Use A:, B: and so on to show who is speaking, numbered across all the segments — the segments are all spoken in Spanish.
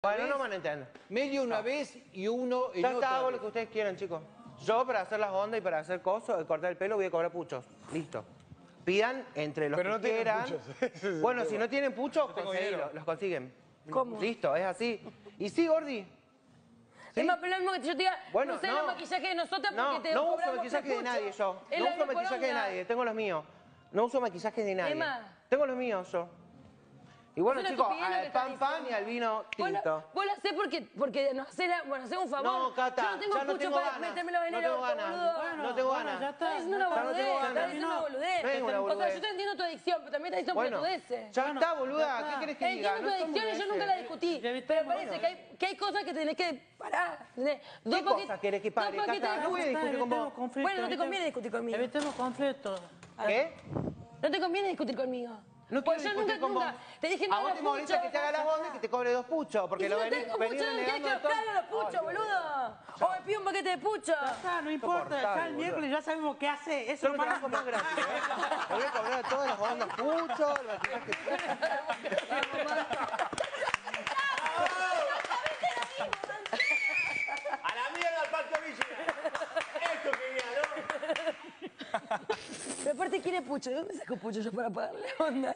A: Bueno, no van a entender.
B: Medio una vez y uno en
A: Ya
B: otra
A: está, hago
B: vez.
A: lo que ustedes quieran, chicos. Yo, para hacer las ondas y para hacer cosas, de cortar el pelo, voy a cobrar puchos. Listo. Pidan entre los
C: Pero
A: que
C: no tienen
A: quieran.
C: puchos. Ese es el
A: Bueno,
C: tema.
A: si no tienen puchos,
C: No tengo
A: conseguilo,
C: dinero.
A: los consiguen.
D: ¿Cómo?
A: Listo, es así. Y sí, Gordi. ¿Sí?
D: Es más, pero es lo mismo que yo te diga,
A: Bueno,
D: no sé
A: no.
D: el maquillaje de nosotras
A: No,
D: porque te
A: no uso
D: cobramos
A: maquillaje de
D: prepucho.
A: nadie yo.
D: Es
A: No
D: la
A: uso
D: misma
A: maquillaje de
D: poronga.
A: nadie, tengo los míos. No uso maquillaje de nadie.
D: Emma.
A: Tengo los míos yo. Y bueno,
D: Es una
A: chicos,
D: estupidez lo que
A: al
D: estás
A: pan pan y
D: diciendo.
A: al vino tinto.
D: Vos lo hacés porque nos hacés, bueno, hacés un favor.
A: No, Cata,
D: yo no tengo
A: ya no
D: pucho
A: tengo
D: para
A: ganas.
D: metérmelo en
A: No
D: el
A: tengo
D: orto,
A: ganas.
D: boludo.
A: Bueno, no tengo ganas.
C: ya está.
D: Estás diciendo una
A: Ya no
D: boludez,
A: tengo
D: estás
A: ganas.
D: diciendo una boludez.
A: No es una
D: O sea,
A: boludez.
D: yo te entiendo tu adicción, pero también estás diciendo
A: Bueno,
D: pelotudeces.
A: ya está, boluda. ¿Qué querés que diga?
D: Entiendo tu adicción y yo nunca la discutí. Pero parece que hay cosas que tenés que parar. ¿Entendés?
A: ¿Qué cosas querés que pare,
D: dos paquetes
A: Cata?
D: de
A: No voy a discutir con vos.
D: Bueno, no te conviene discutir conmigo.
E: Evitemos conflictos.
A: ¿Qué?
D: No te conviene discutir conmigo.
A: No
D: Porque
A: quiero
D: yo
A: discutir con
D: nunca
A: vos.
D: te dije
A: A
D: no
A: vos
D: hagas
A: te molesta
D: pucho.
A: que te haga las ondas y que te cobre 2 puchos. Porque
D: Y si
A: lo
D: no
A: venís
D: tengo pucho, no
A: renegando
D: querés que
A: de
D: los
A: todo.
D: cargue los puchos, boludo. O me pido un paquete de pucho.
E: Ya está, no importa, ya el miércoles ya sabemos qué hace. Eso
A: Yo no trabajo más gratis, ¿eh? Le voy a cobrar a todas las ondas puchos, el maquillaje.
B: ¡A la mierda al Pacto Villa! ¡Esto quería, ¿no?
D: Pero aparte quiere pucho. ¿De dónde saco pucho yo para pagarle onda?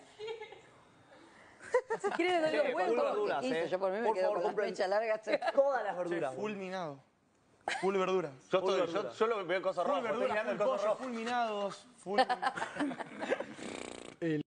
D: Si quiere le doy los
F: full
D: huevos.
F: verduras,
G: Yo por mí me
F: Por
G: quedo
F: favor,
G: con las
F: compren
G: mechas largas.
F: todas las verduras.
C: Fulminado. Full verdura.
F: Yo lo veo cosas
C: Full
F: rojas.
C: verdura, full pollo, full minados, full...